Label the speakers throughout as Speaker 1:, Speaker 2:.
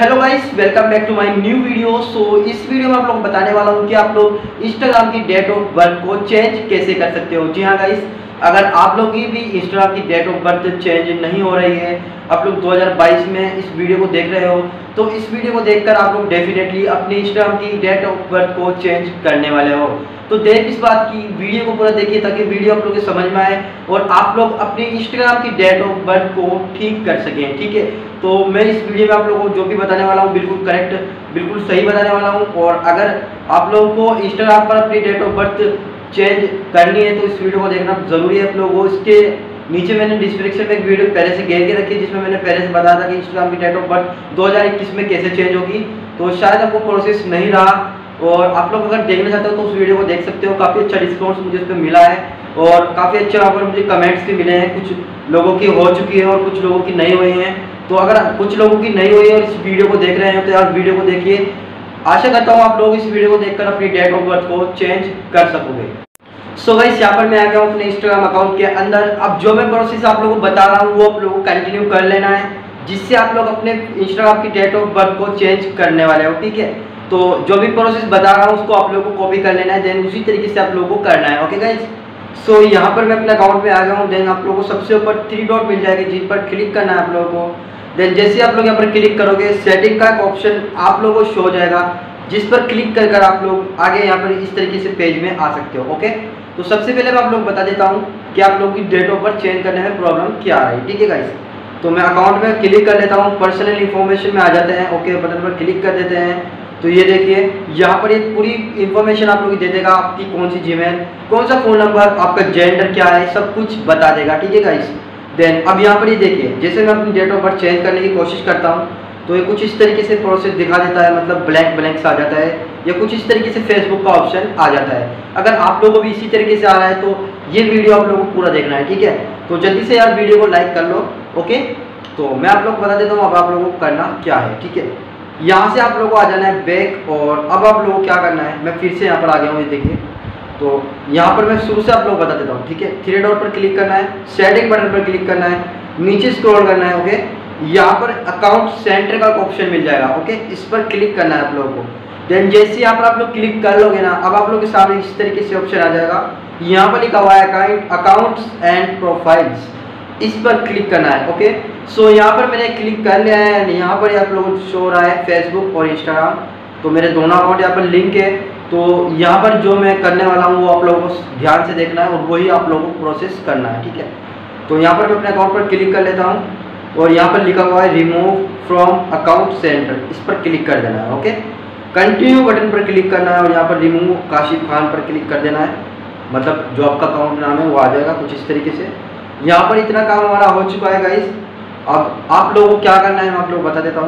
Speaker 1: Hello guys, welcome back to my new video. इस video में आप लोग बताने वाला हूँ कि आप लोग इंस्टाग्राम की डेट ऑफ बर्थ को चेंज कैसे कर सकते हो। जी हाँ गाइस, अगर आप लोग की भी इंस्टाग्राम की डेट ऑफ बर्थ चेंज नहीं हो रही है, आप लोग 2022 में इस वीडियो को देख रहे हो, तो इस वीडियो को देखकर आप लोग डेफिनेटली अपनी इंस्टाग्राम की डेट ऑफ बर्थ को चेंज करने वाले हो। तो देर किस बात की, वीडियो को पूरा देखिए ताकि वीडियो आप लोग को समझ में आए और आप लोग अपनी इंस्टाग्राम की डेट ऑफ बर्थ को ठीक कर सकें। ठीक है, तो मैं इस वीडियो में आप लोगों को जो भी बताने वाला हूँ बिल्कुल करेक्ट, बिल्कुल सही बताने वाला हूँ। और अगर आप लोगों को इंस्टाग्राम पर अपनी डेट ऑफ बर्थ चेंज करनी है तो इस वीडियो को देखना जरूरी है आप लोगों को। इसके नीचे मैंने डिस्क्रिप्शन में एक वीडियो पहले से घेर के रखी है जिसमें मैंने पहले से बताया था कि इंस्टाग्राम की डेट ऑफ बर्थ 2021 में कैसे चेंज होगी। तो शायद आपको प्रोसेस नहीं रहा और आप लोग अगर देखना चाहते हो तो उस वीडियो को देख सकते हो। काफ़ी अच्छा रिस्पॉन्स मुझे इस पर मिला है और काफ़ी अच्छे वहाँ पर मुझे कमेंट्स भी मिले हैं। कुछ लोगों की हो चुकी है और कुछ लोगों की नहीं हुई हैं। तो अगर कुछ लोगों की नहीं हुई है और इस वीडियो को देख रहे हैं तो यार वीडियो को देखिए। आशा करता हूँ आप लोग इस वीडियो को देखकर अपनी डेट ऑफ बर्थ को चेंज कर सकोगे। सो गाइस, यहाँ पर मैं आ गया हूँ अपने इंस्टाग्राम अकाउंट के अंदर। अब जो मैं प्रोसेस आप लोगों को बता रहा हूँ वो आप लोगों को कंटिन्यू कर लेना है, जिससे आप लोग अपने इंस्टाग्राम की डेट ऑफ बर्थ को चेंज करने वाले हो। ठीक है, तो जो भी प्रोसेस बता रहा हूँ उसको आप लोगों को कॉपी कर लेना है, देन उसी तरीके से आप लोगों को करना है। ओके गाइस, सो यहाँ पर मैं अपने अकाउंट में आ गया हूँ। देन आप लोगों को सबसे ऊपर 3 डॉट मिल जाएगी जिन पर क्लिक करना है आप लोगों को। देन जैसे आप लोग यहाँ पर क्लिक करोगे सेटिंग का एक ऑप्शन आप लोगों को शो हो जाएगा, जिस पर क्लिक कर आप लोग आगे यहाँ पर इस तरीके से पेज में आ सकते हो। ओके, तो सबसे पहले मैं आप लोग बता देता हूँ कि आप लोगों की डेट ऑफ बर्थ चेंज करने में प्रॉब्लम क्या आ रही है। ठीक है गाइस, तो मैं अकाउंट में क्लिक कर लेता हूँ, पर्सनल इन्फॉर्मेशन में आ जाते हैं। ओके बटन पर क्लिक कर देते हैं तो ये देखिए यहाँ पर एक पूरी इन्फॉर्मेशन आप लोग दे देगा, आपकी कौन सी जीमेल, कौन सा फ़ोन नंबर, आपका जेंडर क्या है, सब कुछ बता देगा। ठीक है गाइस, देन अब यहाँ पर ये देखिए जैसे मैं अपनी डेट ऑफ बर्थ चेंज करने की कोशिश करता हूँ तो ये कुछ इस तरीके से प्रोसेस दिखा देता है, मतलब ब्लैंक ब्लैंक आ जाता है, या कुछ इस तरीके से फेसबुक का ऑप्शन आ जाता है। अगर आप लोगों को भी इसी तरीके से आ रहा है तो ये वीडियो आप लोगों को पूरा देखना है। ठीक है, तो जल्दी से यार वीडियो को लाइक कर लो। ओके, तो मैं आप लोग को बता देता हूँ अब आप लोगों को करना क्या है। ठीक है, यहाँ से आप लोगों को आ जाना है बैक और अब आप लोगों को क्या करना है, मैं फिर से यहाँ पर आ गया हूँ। ये देखिए, तो यहाँ पर मैं शुरू से आप लोग बता देता हूँ। ठीक है, 3 डॉट पर क्लिक करना है, सेटिंग बटन पर क्लिक करना है, नीचे स्क्रॉल करना है। ओके, यहाँ पर अकाउंट सेंटर का ऑप्शन मिल जाएगा। ओके, इस पर क्लिक करना है आप लोगों को। देन जैसे यहाँ पर आप लोग क्लिक कर लोगे ना, अब आप लोग के सामने इस तरीके से ऑप्शन आ जाएगा, यहाँ पर लिखा हुआ है अकाउंट्स एंड प्रोफाइल्स, इस पर क्लिक करना है। ओके, सो यहाँ पर मैंने क्लिक कर लिया है। यहाँ पर आप लोगों को शो हो रहा है फेसबुक और इंस्टाग्राम, तो मेरे दोनों अकाउंट यहाँ पर लिंक है। तो यहाँ पर जो मैं करने वाला हूँ वो आप लोगों को ध्यान से देखना है और वही आप लोगों को प्रोसेस करना है। ठीक है, तो यहाँ पर मैं अपने अकाउंट पर क्लिक कर लेता हूँ और यहाँ पर लिखा हुआ है रिमूव फ्रॉम अकाउंट सेंटर, इस पर क्लिक कर देना है। ओके, कंटिन्यू बटन पर क्लिक करना है और यहाँ पर रिमूव काशिफ खान पर क्लिक कर देना है, मतलब जो आपका अकाउंट नाम है वो आ जाएगा कुछ इस तरीके से। यहाँ पर इतना काम हमारा हो चुका है गाइस। अब आप लोगों को क्या करना है मैं आप लोगों को बता देता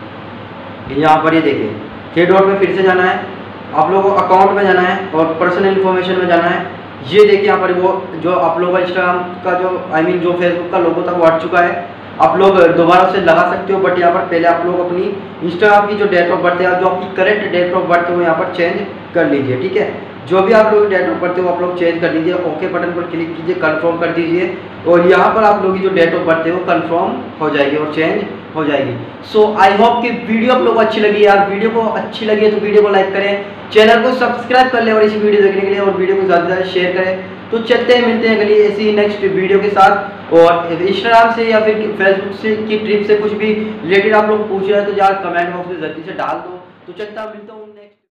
Speaker 1: हूँ। यहाँ पर ये देखिए 3 डॉट में फिर से जाना है, आप लोगों को अकाउंट में जाना है और पर्सनल इन्फॉर्मेशन में जाना है। ये देखिए यहाँ पर वो जो आप लोगों का इंस्टाग्राम का जो जो फेसबुक का लोगो था वो हट चुका है। आप लोग दोबारा से लगा सकते हो, बट यहाँ पर पहले आप लोग अपनी इंस्टाग्राम की जो डेट ऑफ बर्थ है, जो आपकी करेक्ट डेट ऑफ बर्थ है वो यहाँ पर चेंज कर लीजिए। ठीक है, जो भी आप लोग डेट ऑफ बर्थ है वो आप लोग चेंज कर लीजिए। ओके बटन पर क्लिक कीजिए, कंफर्म कर दीजिए और यहाँ पर आप लोगों की जो डेट ऑफ बर्थ है वो कंफर्म हो जाएगी और चेंज हो जाएगी। सो आई होप कि वीडियो आप लोगों को अच्छी लगी। यार वीडियो को अच्छी लगी है तो वीडियो को लाइक करें, चैनल को सब्सक्राइब कर लें और इस वीडियो देखने के लिए, और वीडियो को ज़्यादा से ज़्यादा शेयर करें। तो चलते हैं, मिलते हैं अगली ऐसी नेक्स्ट वीडियो के साथ। और इंस्टाग्राम से या फिर फेसबुक से की ट्रिप से कुछ भी रिलेटेड आप लोग पूछ रहे हैं तो यार कमेंट बॉक्स में जल्दी से डाल दो। तो चलता मिलता हूँ नेक्स्ट।